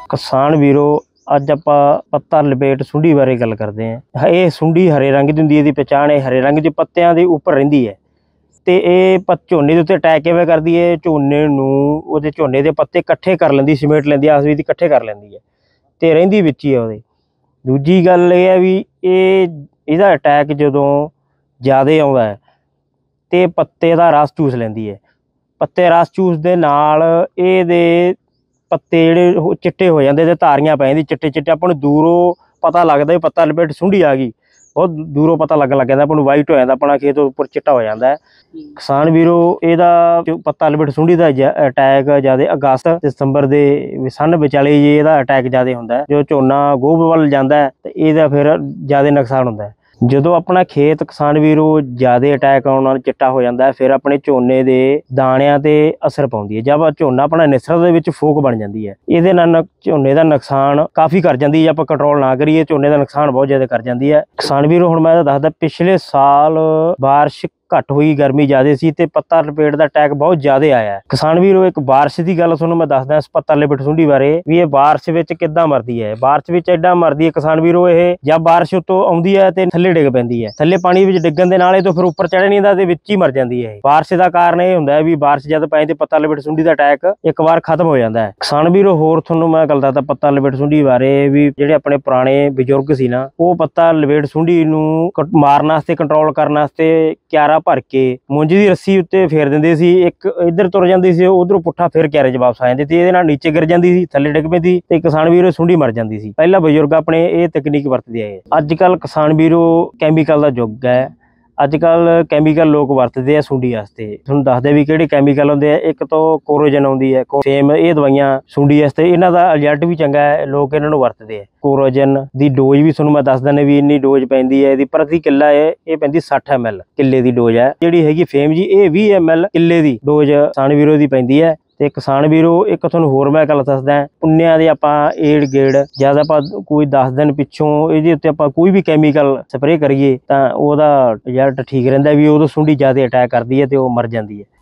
किसान वीरो अज आपां पत्ता लपेट सुंडी बारे गल करते हैं। ये सुंडी हरे रंग की हुंदी है, पहचान है हरे रंग के पत्तियां दे उपर रहिंदी है। तो ये झोने के उत्ते अटैक किवें करदी है, झोने नूं उहदे झोने के पत्ते इकट्ठे कर लैंदी, समेट लैंदी, आपस विच इकट्ठे कर लैंदी है ते रहिंदी विच ही है उहदे। दूजी गल ये है भी इहदा अटैक जदों ज़्यादा आउंदा है ते पत्ते दा रस चूस लैंदी है। पत्ते रस चूस दे नाल इहदे पत्ते जिहड़े चिट्टे हो जाते ते धारियां पै जांदी चिट्टे चिट्टे, आपां नूं दूरों पता लगदा भी पत्ता लपेट सुंडी आ गई, बहुत दूरों पता लग जाता, आपां नूं वाइट हो जाता, अपना खेत उपर चिट्टा हो जाता है। किसान वीरो इहदा पत्ता लपेट सुंडी दा अटैक ज़्यादा अगस्त दिसंबर दे सन विचाले इहदा अटैक ज़्यादा हुंदा है। जो झोना गोभ वल जांदा है ते इहदा फिर ज़्यादा नुकसान हुंदा है। जदों अपना खेत किसान वीरो ज़्यादा अटैक आउण नाल चिट्टा हो जाता है, फिर अपने झोने दे दाणियां ते असर पाउंदी है। जब झोना अपना निसर दे विच फोक बन जाती है, इहदे नाल झोने दा नुकसान काफ़ी कर जाती है। जे आपां कंट्रोल ना करिए झोने दा नुकसान बहुत ज़्यादा कर जाती है। किसान वीरो हुण मैं दसदा, पिछले साल बारिश घट हुई, गर्मी ज़्यादा सी ते पत्ता लपेट का अटैक बहुत ज़्यादा आया है। किसान वीरो एक बारिश की गल तुहानूं मैं दसदा इस पत्ता लपेट सुंडी बारे भी, ये बारिश विच किद्दां मरदी है। बारिश विच एडां मरदी है किसान वीरो, ये जब बारिश उत्तों आउंदी है ते थल्ले डिग पैंदी है, थल्ले पानी विच डिग्गण दे नाल इह तों फिर उपर चढ़ नहीं जांदा ते विच ही मर जांदी है। बारिश का कारण ये हुंदा है भी बारिश जद पै ते पत्ता लपेट सुंडी का अटैक एक बार खत्म हो जाता है। किसान वीरो होर तुहानूं मैं गल दसदा पत्ता लपेट सुंडी बारे भी, जिहड़े अपने पुराने बजुर्ग सी ना, वो पत्ता लपेट सुंडी नूं मारन वास्ते, कंट्रोल करन वास्ते क्यारा भर के मुंज की रस्सी उत्ते फेर दिंदे सी, एक इधर तुर जाती सी, उधरों पुट्ठा फिर क्यारे च वापस आ जाती थी, इहदे नाल नीचे गिर जाती सी, थल्ले डिग पैंदी ते किसान वीरो सुंडी मर जाती सी। पहला बजुर्ग अपने ये तकनीक वरतदे आए। अजकल किसान वीरो कैमीकल का युग है, अजकल कैमीकल लोग वरतदे आ सुंडी वास्ते। तुहानूं दसदे भी किहड़े कैमीकल हुंदे आ। एक तो कोरोजन आउंदी है, सेम ये दवाइयां सुंडी वास्ते, इन्हां दा रिजल्ट भी चंगा है, लोग इन्हां नूं वरतदे आ। कोरोजन दी डोज भी तुहानूं मैं दस दिंदा भी इन्नी डोज पैंदी है, इहदी प्रति किला है ये पैंदी 60 ml किले की डोज है। जिहड़ी हैगी फेम जी ये 20 ml किले की डोज किसान वीरो दी पैंदी है। ते किसान वीरो एक तुहानूं होर मैं गल दसदा, पुन्नियां दे आपां एड़ गेड़ जद आपां कोई 10 दिन पिछों इहदे उत्ते आपां कोई भी कैमीकल स्प्रे करिए तां ओहदा रिजल्ट ठीक रहिंदा भी, उदों सुंडी ज़्यादा अटैक करदी है ते ओह मर जांदी है।